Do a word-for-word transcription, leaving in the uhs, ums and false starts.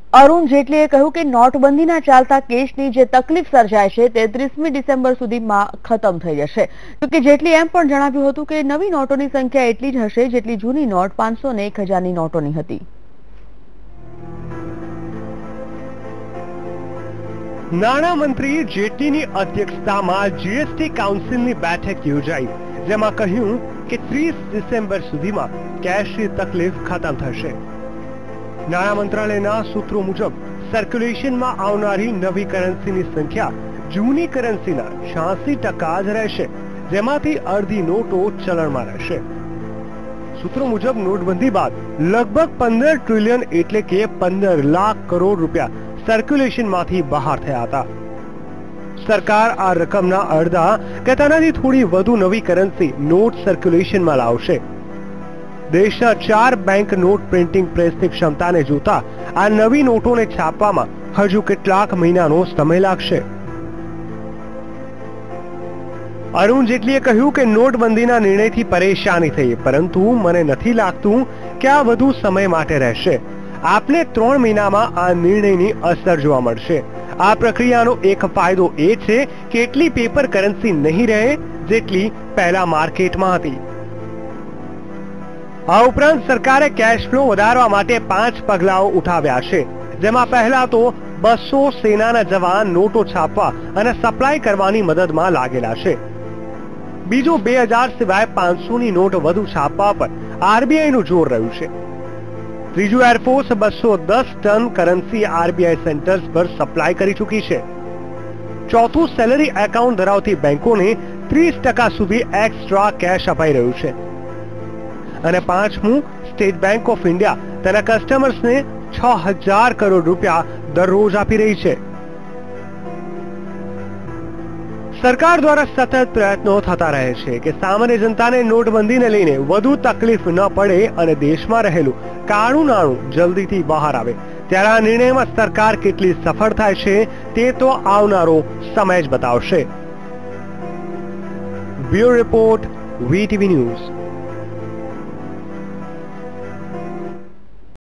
અરુણ જેટલીએ કહ્યું કે નોટબંધીના ચાલતા કેસની જે તકલીફ સર્જાય છે તે ત્રીસમી ડિસેમ્બર સુધીમાં ખતમ થઈ જશે. જોકે જેટલી એમ પણ જણાવ્યું હતું કે નવી નોટોની સંખ્યા એટલી જ હશે જેટલી જૂની નોટ પાંચસો ને એક હજારની નોટોની હતી. નાણામંત્રી જેટલીની અધ્યક્ષતામાં જીએસટી કાઉન્સિલની બેઠક યોજાઈ, જેમાં કહ્યું કે ત્રીસ ડિસેમ્બર સુધીમાં કેશની તકલીફ ખતમ થશે. નાણાં મંત્રાલયના સૂત્રો મુજબ સર્ક્યુલેશનમાં આવનારી નવી કરન્સીની સંખ્યા જૂની કરન્સીના છ્યાસી ટકા જ રહેશે, જેમાંથી અડધી નોટો ચલણમાં રહેશે. સૂત્રો મુજબ નોટબંધી બાદ લગભગ પંદર ટ્રિલિયન એટલે કે પંદર લાખ કરોડ રૂપિયા સર્ક્યુલેશનમાંથી બહાર થયા હતા. સરકાર આ રકમના અડધા કે તેનાથી થોડી વધુ નવી કરન્સી નોટ સર્ક્યુલેશનમાં લાવશે. દેશના ચાર બેંક નોટ પ્રિન્ટિંગ પ્રેસની ક્ષમતાને જોતા આ નવી નોટોને છાપવામાં હજુ કેટલાક મહિનાનો સમય લાગશે. અરુણ જેટલીએ કહ્યું કે નોટબંધીના નિર્ણયથી પરેશાની થઈ, પરંતુ મને નથી લાગતું કે આ વધુ સમય માટે રહેશે. આપને ત્રણ મહિનામાં આ નિર્ણયની અસર જોવા મળશે. આ પ્રક્રિયાનો એક ફાયદો એ છે કે એટલી પેપર કરન્સી નહીં રહે જેટલી પહેલા માર્કેટમાં હતી. આ ઉપરાંત સરકારે કેશ ફ્લો વધારવા માટે પાંચ પગલાઓ ઉઠાવ્યા છે, જેમાં પહેલા તો બસો સેનાના જવાન નોટો છાપવા અને સપ્લાય કરવાની મદદમાં લાગેલા છે. બીજું બે હજાર સિવાય પાંચસો ની નોટ વધુ છાપવા પર આરબીઆઈ નું જોર રહ્યું છે. ત્રીજું, એરફોર્સ બસો દસ ટન કરન્સી આરબીઆઈ સેન્ટર્સ પર સપ્લાય કરી ચૂકી છે. ચોથું, સેલરી એકાઉન્ટ ધરાવતી બેંકોને ત્રીસ ટકા સુધી એક્સ્ટ્રા કેશ અપાઈ રહ્યું છે. અને પાંચમું, સ્ટેટ બેંક ઓફ ઇન્ડિયા તેના કસ્ટમર્સને છ હજાર કરોડ રૂપિયા દરરોજ આપી રહી છે. સરકાર દ્વારા સતત પ્રયત્નો થતા રહે છે કે સામાન્ય જનતાને નોટબંધીને લઈને વધુ તકલીફ ન પડે અને દેશમાં રહેલું કાળું નાણું જલ્દીથી બહાર આવે. ત્યારે આ નિર્ણયમાં સરકાર કેટલી સફળ થાય છે તે તો આવનારો સમય જ બતાવશે. Bureau report, VTV news.